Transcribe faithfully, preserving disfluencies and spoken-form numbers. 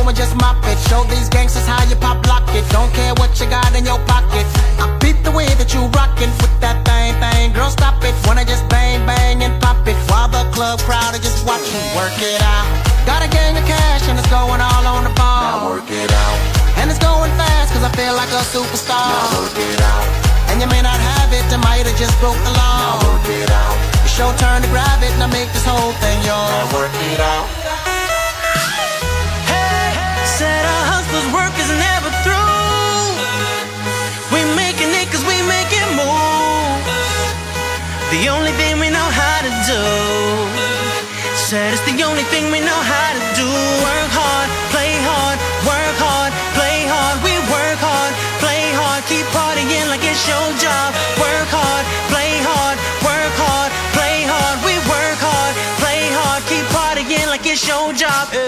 and just mop it. Show these gangsters how you pop lock it. Don't care what you got in your pocket. I peep the way that you rockin' with that thing, thing. Girl, stop it. Wanna just bang, bang and pop it while the club crowd are just watching. Work it out. Got a gang of cash and it's going all on the ball. Now work it out. And it's going fast cause I feel like a superstar. Now work it out. And you may not have it, I might have just broke the law. Now work it out. It's your turn to grab it and I make this whole thing yours. Now work it out. Hey, said our hustler's work is never through. We making it cause we make it move. The only thing we know how to do. Said it's the only thing we know how to do. Work hard, play hard, work hard, play hard. We work hard, play hard, keep partying like it's your job. Work hard, play hard, work hard, play hard. We work hard, play hard, keep partying like it's your job.